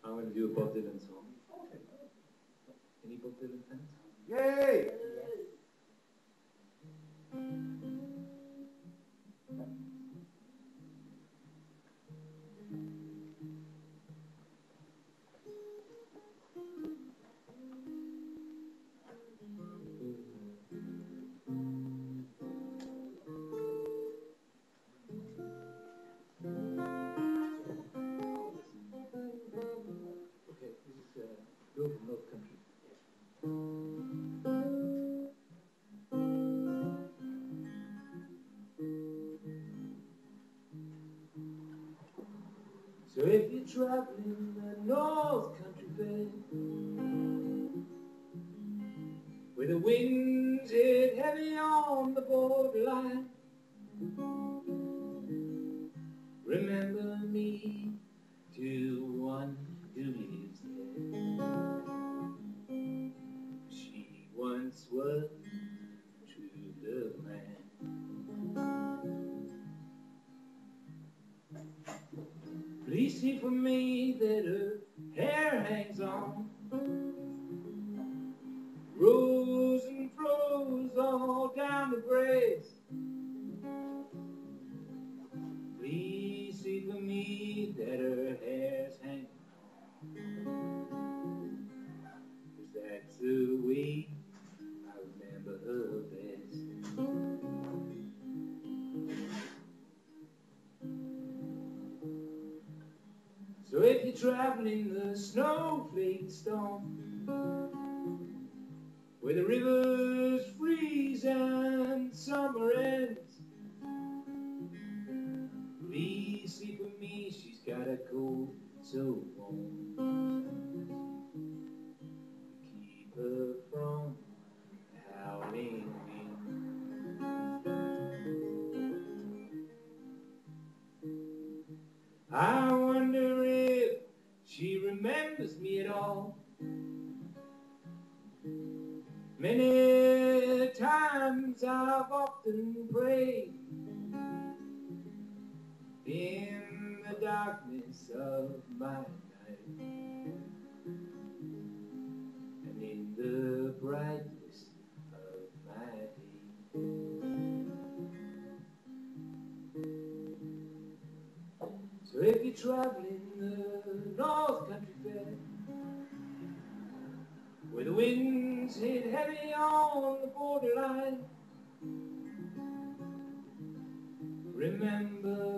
I'm going to do a Bob Dylan song. Any Bob Dylan fans? Yay! Okay, this is Bill from North Country. So if you're traveling the North Country Fair, where the winds hit heavy on the borderline, remember me to one who lives there. She once was true love man. Please see for me that her hair hangs on, rose and flows all down the braids. Please see for me that her hair's hanging on, 'cause that's the way I remember her best. So if you're traveling the snowflake storm, where the rivers freeze and summer ends, please sleep with me, she's got a coat so warm, keep her from howling wind. I wonder if she remembers me at all. Many times I've often prayed in the darkness of my night, and in the brightness of my day. So if you're traveling the North Country Fair, where the winds hit heavy on the borderline, remember